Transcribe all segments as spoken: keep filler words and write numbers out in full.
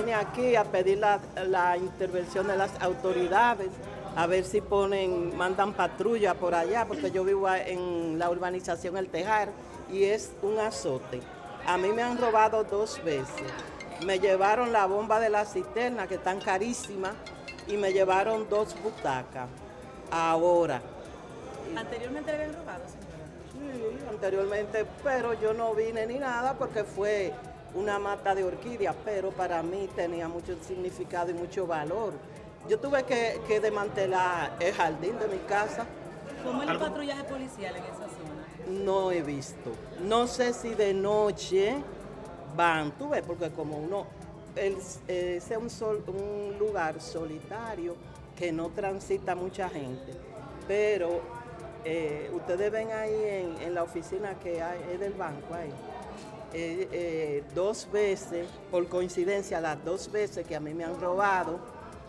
vine aquí a pedir la, la intervención de las autoridades, a ver si ponen, mandan patrulla por allá, porque yo vivo en la urbanización El Tejar y es un azote. A mí me han robado dos veces. Me llevaron la bomba de la cisterna, que están carísimas, y me llevaron dos butacas. Ahora. ¿Anteriormente le habían robado, señora? Sí, anteriormente, pero yo no vine ni nada porque fue una mata de orquídeas, pero para mí tenía mucho significado y mucho valor. Yo tuve que, que desmantelar el jardín de mi casa. ¿Cómo es el patrullaje policial en esa zona? No he visto. No sé si de noche van, tú ves, porque como uno, ese es un, sol, un lugar solitario que no transita mucha gente, pero eh, ustedes ven ahí en, en la oficina que hay, es del banco ahí, eh, eh, dos veces, por coincidencia, las dos veces que a mí me han robado,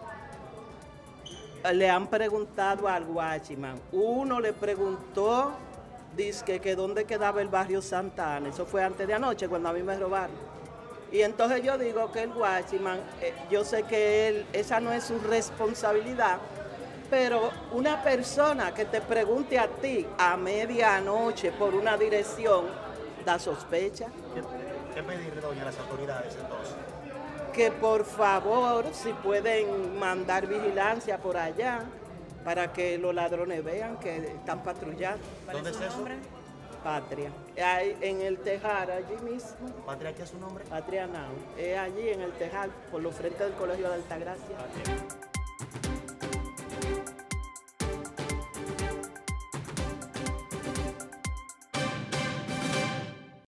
le han preguntado al guachiman. Uno le preguntó, dice que, que dónde quedaba el barrio Santa Ana. Eso fue antes de anoche cuando a mí me robaron. Y entonces yo digo que el guachiman, eh, yo sé que él, esa no es su responsabilidad, pero una persona que te pregunte a ti a medianoche por una dirección, da sospecha. ¿Qué, qué pedirle, doña, a las autoridades entonces? Que por favor, si pueden mandar vigilancia por allá, para que los ladrones vean que están patrullando. ¿Dónde es eso? Patria. Hay en el Tejar, allí mismo. ¿Patria qué es su nombre? Patria Now. Es allí en el Tejar, por los frentes del Colegio de Altagracia. Patria.